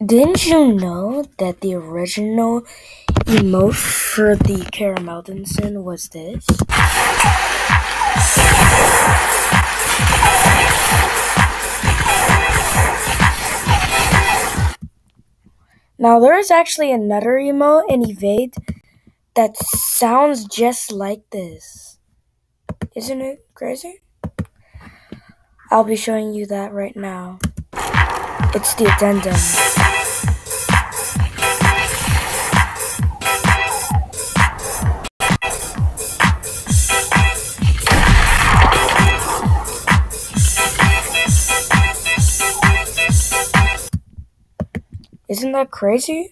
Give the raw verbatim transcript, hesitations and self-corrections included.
Didn't you know that the original emote for the Caramelldansen was this? Now there is actually another emote in Evade that sounds just like this. Isn't it crazy? I'll be showing you that right now. It's the Addendum. Isn't that crazy?